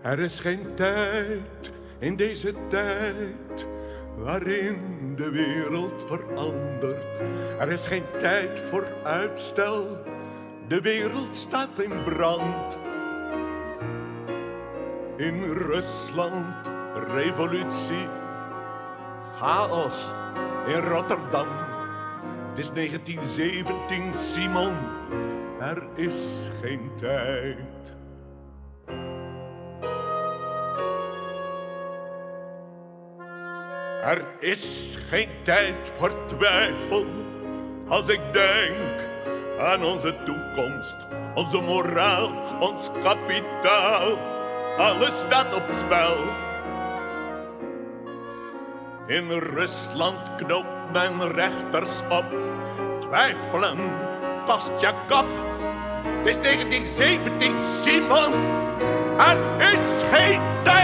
Er is geen tijd in deze tijd waarin de wereld verandert. Er is geen tijd voor uitstel, de wereld staat in brand. In Rusland revolutie, chaos in Rotterdam. Het is 1917, Simon, er is geen tijd. Er is geen tijd voor twijfel als ik denk aan onze toekomst, onze moraal, ons kapitaal. Alles staat op spel. In Rusland knoopt men rechters op. Twijfelen kost je kop. Het is 1917, Simon. Er is geen tijd.